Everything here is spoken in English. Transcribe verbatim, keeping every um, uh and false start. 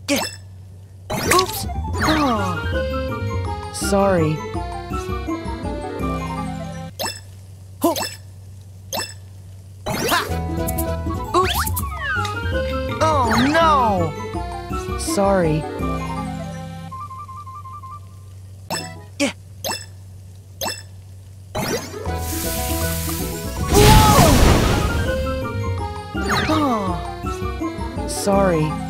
Yeah. Oops. Oh. Sorry. Oh. Ha. Oops. Oh no. Sorry. Yeah. Whoa. Oh. Sorry.